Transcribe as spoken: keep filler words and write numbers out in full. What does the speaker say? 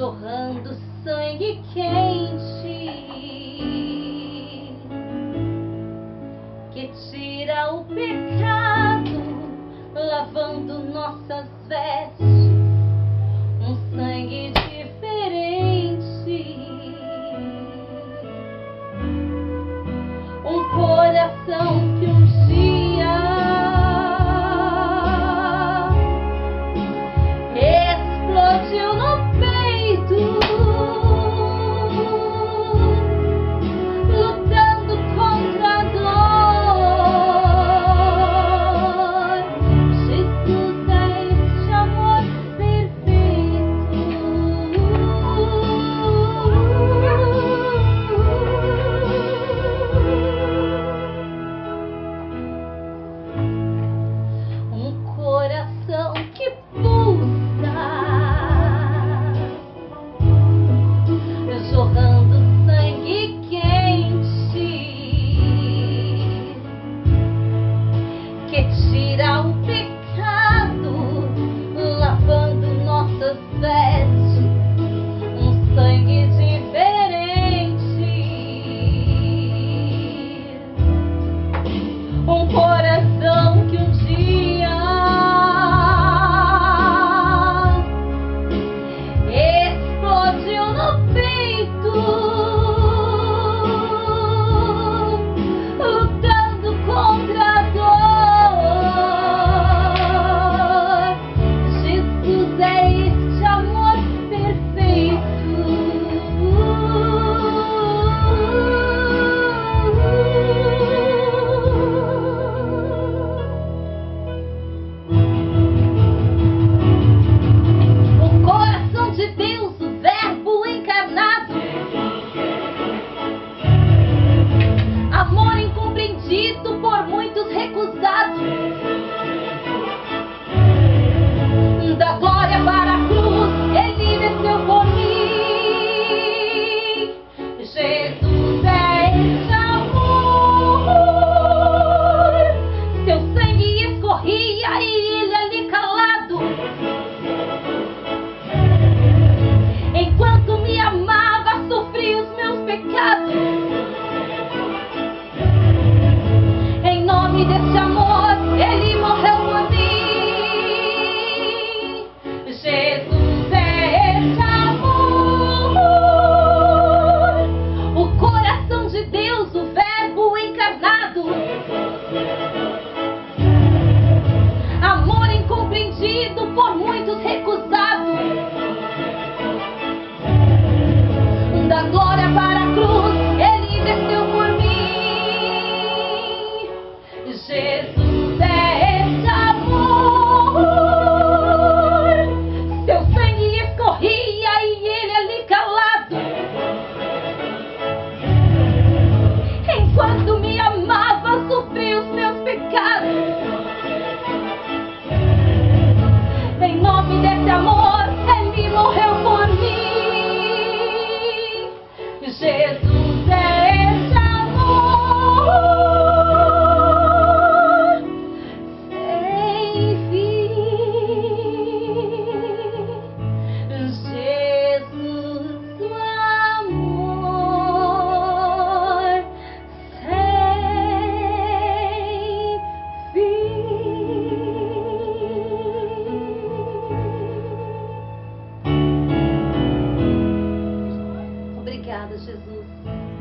jorrando sangue quente que tira o pecado, lavando nossas vestes, um sangue diferente, um coração que um dia explodiu no peito, lutando contra a dor. Jesus é este amor perfeito. Um coração que pulsa, jorrando sangue quente que tira o pecado, lavando nossas vestes, um sangue diferente, um coração que um dia explodiu no peito, lutando contra a dor. Jesus é este amor perfeito. O coração de Deus, o Verbo encarnado, amor incompreendido, por muitos recusado, da glória para a cruz, ele desceu por mim. Jesus é esse amor, seu sangue escorria e ele ali calado, enquanto me amava, sofri os meus pecados. Em nome desse amor, ele morreu por mim. Jesus é esse amor, o coração de Deus, o Verbo encarnado, amor incompreendido, por muitos recusado, da glória para a cruz, ele desceu por mim. Jesus é esse amor, seu sangue escorria e ele ali calado, enquanto me amava, sofri os meus pecados. Em nome desse amor, ele morreu por mim. Jesus é esse amor sem fim. Jesus, o amor sem fim. Obrigada, Jesus.